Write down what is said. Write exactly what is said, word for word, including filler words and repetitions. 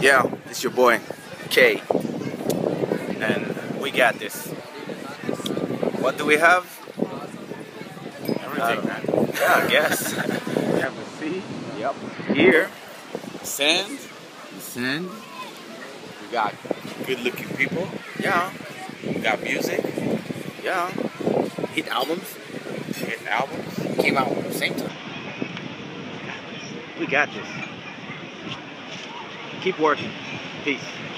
Yeah, it's your boy, K. And we got this. What do we have? Everything, man. Yeah, I guess. We have the sea. Yep. Here, Sand. sand. We got good-looking people. Yeah, We got music. yeah. Hit albums. Hit albums. Came out at the same time. We got this. Keep working. Peace.